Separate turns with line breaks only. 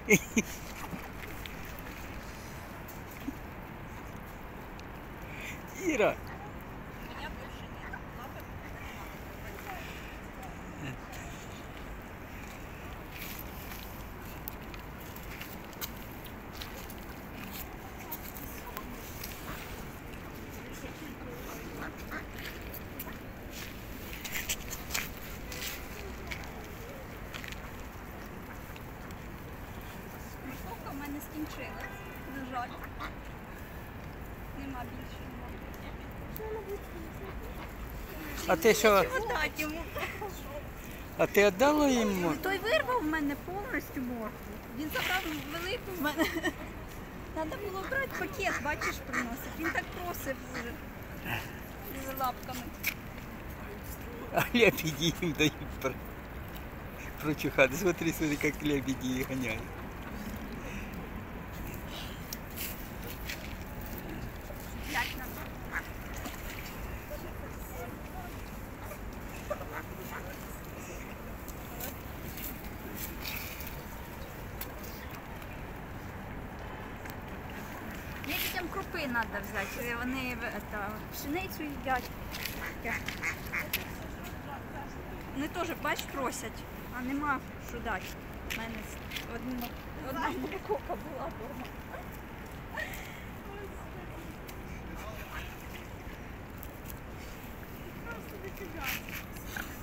Іра.
Морковка в мене скінчилась. На жаль. Нема більше.
А ти що?
Отдать йому.
А ти віддала йому?
Той вирвав в мене повністю моркву. Він забрав велику в мене. Треба було брати пакет, бачиш, приносить. Він так просив вже. З лапками.
А лебеди им дают прочухать. Смотри, смотри, как лебеди их гоняют.
Глянь на це. Дітям крупи треба взяти, вони пшеницю їдять. Вони теж, бач, просять, а нема що дати. У мене одна морковка була вдома. Просто викидати.